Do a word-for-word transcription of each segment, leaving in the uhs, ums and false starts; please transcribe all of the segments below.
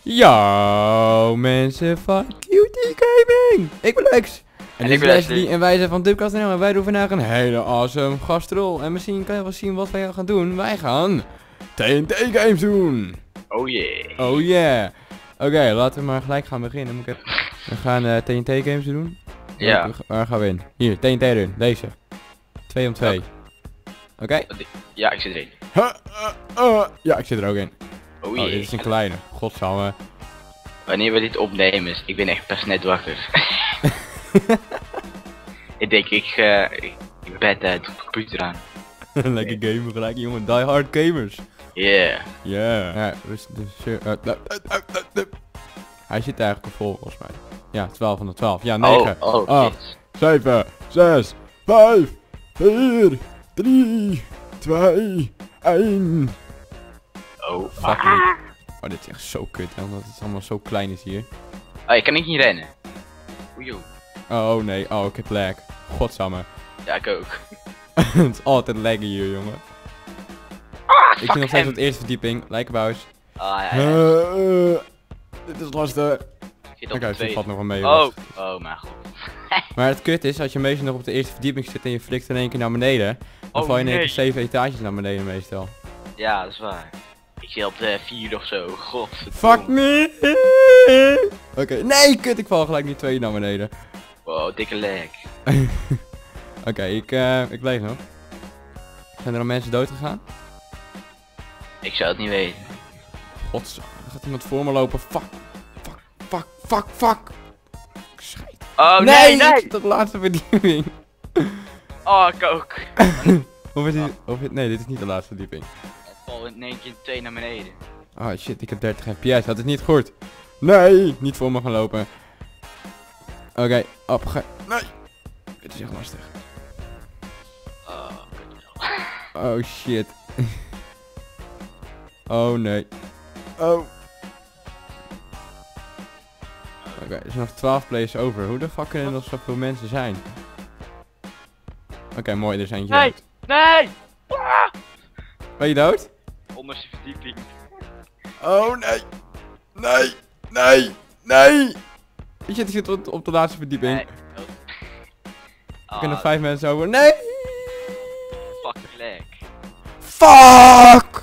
Yo mensen van Q T Gaming! Ik ben Lex. En, en ik ben Leslie en wij zijn van Dubcast punt n l en wij doen vandaag een hele awesome gastrol. En misschien kan je wel zien wat wij gaan doen. Wij gaan T N T games doen. Oh yeah. Oh yeah. Oké, okay, laten we maar gelijk gaan beginnen. Moet ik even... We gaan uh, T N T games doen. Ja. Waar gaan we in? Hier, T N T erin. Deze. twee om twee. Oké? Okay? Ja, ik zit erin. Uh, uh, uh. Ja, ik zit er ook in. Oh, oh yeah. Dit is een kleine. Godsamme. Wanneer we dit opnemen, ik ben echt pas net wakker. ik denk, ik, uh, ik, ik bed uit de computer aan. Lekker gamen gelijk, jongen. Die hard gamers. Yeah. Yeah. Ja, dus, dus, uh, uh, uh, uh, uh, uh. Hij zit eigenlijk al vol, volgens mij. Ja, twaalf van de twaalf. Ja, negen, oh, oh, acht, zeven, zes, vijf, vier, drie, twee, één. Oh, fuck me. Oh, dit is echt zo kut, hè, omdat het allemaal zo klein is hier. Oh, ik kan niet hier rennen. Oei, oh nee, oh, ik heb lag. Godsamme. Ja, ik ook. Het is altijd laggen hier, jongen. Ah, ik zit nog steeds op de eerste verdieping, Lijkenbouwers. Ah, ja, ja. Uh, uh, dit is lastig. Oké, okay, het valt nog wel mee. Oh, oh mijn god. Maar het kut is, als je meestal nog op de eerste verdieping zit en je flikt in één keer naar beneden, dan oh, val je in één nee. keer zeven etages naar beneden meestal. Ja, dat is waar. Ik zit op de vier of zo, god. Fuck me! Oké, okay. Nee, kut, ik val gelijk niet twee naar beneden. Wow, dikke lag. Oké, okay, ik, uh, ik leef nog. Zijn er al mensen dood gegaan? Ik zou het niet weten. Gods, er gaat iemand voor me lopen. Fuck, fuck, fuck, fuck, fuck. Scheid. Oh nee, nee! nee. Ik zit op de laatste verdieping. Oh, ik ook. of is dit, of is, nee, dit is niet de laatste verdieping. Ik val in één keer twee naar beneden. Oh shit, ik heb dertig F P S, dat is niet goed. Nee, niet voor me gaan lopen. Oké, okay, opge... Nee! Dit is echt lastig. Oh, oh shit. oh nee. Oh. Oké, okay, er zijn nog twaalf players over. Hoe de fuck kunnen er nog zoveel mensen zijn? Oké, okay, mooi, er zijn eentje nee, dood. Nee! Ah! Ben je dood? Onderste verdieping. Oh nee! Nee! Nee! Nee! Je zit, zit op, op de laatste verdieping. Nee. Er kunnen nog vijf mensen over. Nee! Fuck the lag. Fuck!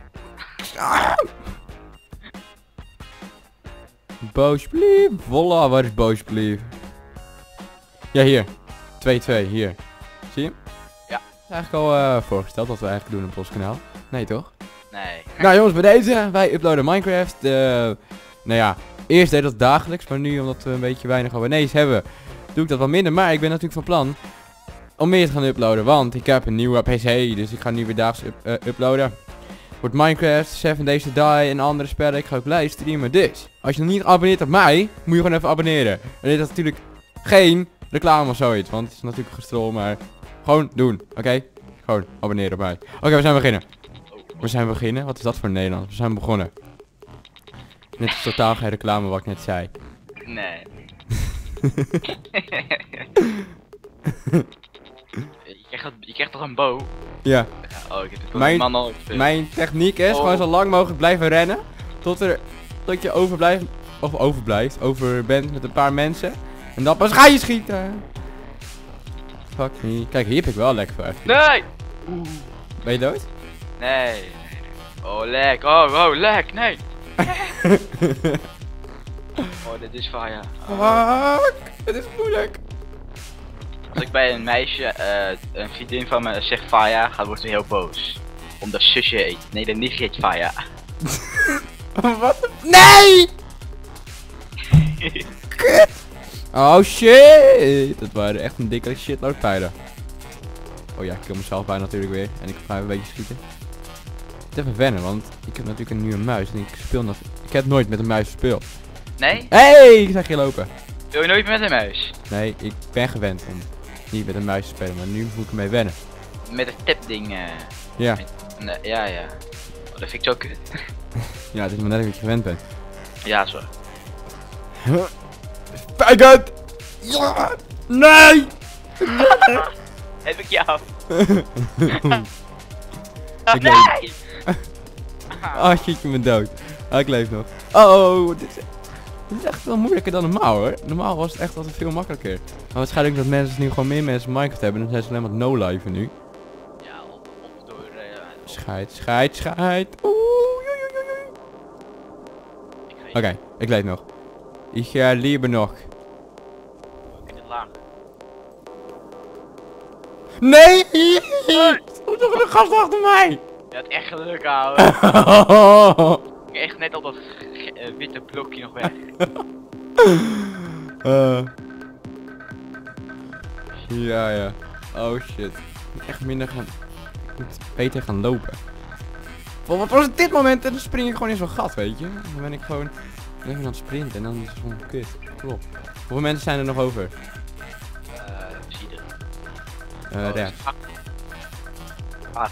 Boos, please. Voila, waar is Boos, please? Ja, hier. twee twee, hier. Zie je? Ja. Het is eigenlijk al uh, voorgesteld wat we eigenlijk doen op ons kanaal. Nee, toch? Nee. Nou jongens, bij deze, wij uploaden Minecraft. Uh, nou ja, eerst deed dat dagelijks, maar nu omdat we een beetje weinig abonnees hebben, doe ik dat wat minder. Maar ik ben natuurlijk van plan om meer te gaan uploaden, want ik heb een nieuwe P C, dus ik ga nu weer daags up, uh, uploaden. Wordt Minecraft, seven Days to Die en andere spellen. Ik ga ook live streamen. Dus, als je nog niet abonneert op mij, moet je gewoon even abonneren. En dit is natuurlijk geen reclame of zoiets, want het is natuurlijk gestrol, maar gewoon doen, oké? Okay? Gewoon abonneren op mij. Oké, okay, we zijn beginnen. We zijn beginnen? Wat is dat voor Nederlands? We zijn begonnen. Dit is totaal geen reclame wat ik net zei. Nee. je, krijgt, je krijgt toch een bow? Ja. Oh, ik heb het mijn, man al mijn techniek is oh. gewoon zo lang mogelijk blijven rennen. Tot er tot je overblijft. Of overblijft. Over bent met een paar mensen. En dan pas ga je schieten. Fuck me. Kijk, hier heb ik wel lekker voor. Nee! Ben je dood? Nee. Oh, lag. Oh, oh, lag. Nee. oh, dit is fire. Oh. Fuck. Het is moeilijk. Als ik bij een meisje, uh, een vriendin van me zegt Faya, gaat wordt ze heel boos. Omdat zusje heet. Nee, de nicht heet Faya. Wat? Nee! Kut! Oh shit! Dat waren echt een dikke shitload pijlen. Oh ja, ik kill mezelf bijna natuurlijk weer. En ik ga even een beetje schieten. Het is even wennen, want ik heb natuurlijk een nieuwe muis. En ik speel nog... Ik heb nooit met een muis gespeeld. Nee? Hey, ik zag je lopen. Wil je nooit met een muis? Nee, ik ben gewend om niet met een muis te spelen, maar nu moet ik ermee wennen. Met een tapding. Uh, ja. Met, uh, ja, ja. Oh, dat vind ik zo kut. Ja, het is maar net dat je gewend bent. Ja, zo. Kijk het! Ja! Nee! Heb ik jou? Ik nee! Ah, shit, je bent dood. Ah, ik leef nog. Oh, dit is, dit is echt wel moeilijker dan normaal hoor. Normaal was het echt altijd veel makkelijker. Maar waarschijnlijk dat mensen nu gewoon meer mensen Minecraft hebben. Dan zijn ze alleen maar no-liven nu. Ja, of, of door... Uh, Scheid, scheid, scheid. Oeh, oei, oei, oei, oei. Oké, okay, ik leed nog. Ik ga liever nog. Ik het laag. Nee! Hoe toch een gast achter mij? Je had echt geluk, ouwe. Ik echt net al dat uh, witte blokje nog weg. uh. Ja, ja. Oh shit. Ik moet echt minder gaan... Ik moet beter gaan lopen. Oh, wat was het dit moment? En dan spring ik gewoon in zo'n gat, weet je. Dan ben ik gewoon... Dan ben ik aan het sprinten en dan is het gewoon kut. Klopt. Hoeveel mensen zijn er nog over? Uh, zie je er. Uh, oh, rechts. Ah.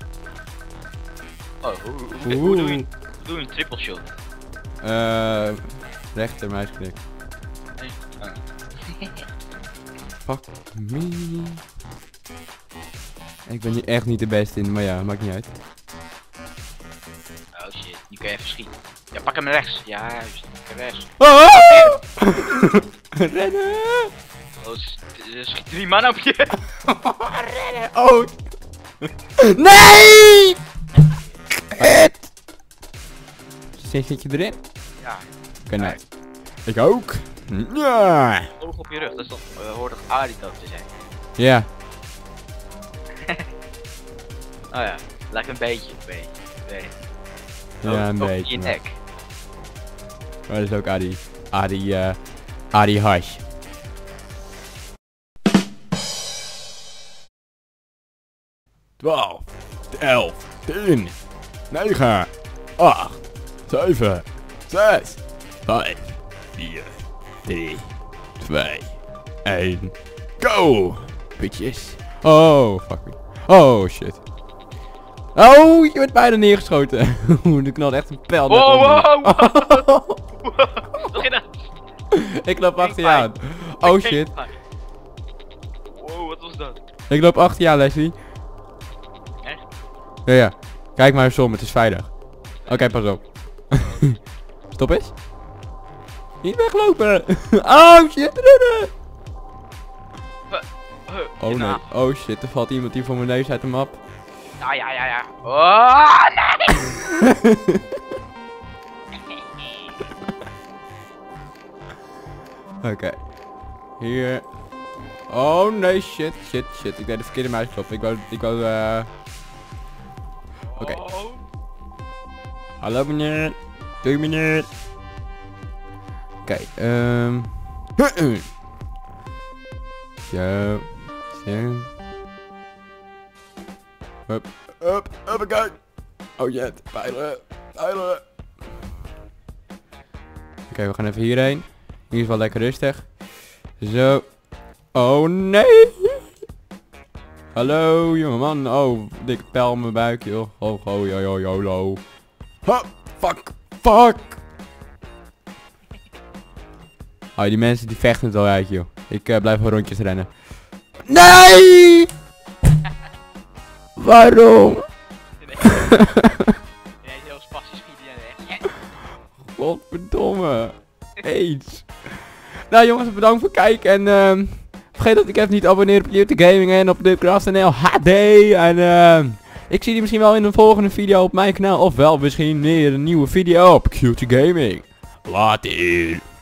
Oh, hoe, hoe, hoe, hoe doe je hoe doe je een triple shot? Uh, rechter muisklik. Nee. Oh. Fuck me. Ik ben hier echt niet de beste in, maar ja, maakt niet uit. Oh shit, nu kun je even schieten. Ja, pak hem rechts. Ja, juist. Pak hem rechts. Oh! Rennen! Oh, er schiet drie man op je. Rennen! Oh! Nee! Kut! Zit je erin? Ja. Oké, okay, nice. Ik ook. Ja. Oog op je rug, dat is toch, uh, hoort toch Arie dat te zijn? Ja. Oh ja, lijkt een beetje, een beetje, een beetje. Ja, een oh, beetje. je nek. Maar dat is ook Adi. Adi, uh, Adi Hash. twaalf, elf, tien, negen, acht, zeven, zes, vijf, vier, drie, twee, één, go! Bitches. Oh, fuck me. Oh, shit. Oh, je wordt bijna neergeschoten. Oeh, er knalt echt een pijl. Wow, wow, wow. Wat is dat? Ik loop achter je aan. Oh, shit. Wow, wat was dat? Ik loop achter je aan, Leslie. Echt? Ja, ja. Kijk maar eens om, het is veilig. Oké, okay, pas op. Stop eens. Niet weglopen. Oh, shit. Rennen. Oh nee, oh shit, er valt iemand hier voor mijn neus uit de map. Ja, ja, ja, ja. Oh, nee! Oké. Okay. Hier. Oh nee, shit, shit, shit. Ik deed de verkeerde muisknop. Ik wou, ik wou, eh... Oké. Okay. Hallo meneer. Doei meneer. Oké, okay, ehm... Zo. Zo. Hup, hup, hup, kijk. Oh shit, pijlen, pijlen. Oké, okay, we gaan even hierheen. Hier is wel lekker rustig. Zo. Oh nee. Hallo jongeman. Oh, dikke pijl in mijn buik joh. Oh, oh, yo, yo, yolo. Ha, fuck, fuck. Oh, die mensen die vechten het al uit joh. Ik uh, blijf gewoon rondjes rennen. Nee! Waarom? Nee, heel spastisch schiet je weg. Godverdomme. Eens. Nou jongens, bedankt voor het kijken. En uh, vergeet dat ik even niet abonneren op YouTube Gaming en op Dubcraft N L H D. En uh, ik zie jullie misschien wel in een volgende video op mijn kanaal. Ofwel misschien weer een nieuwe video op Q T Gaming. Later.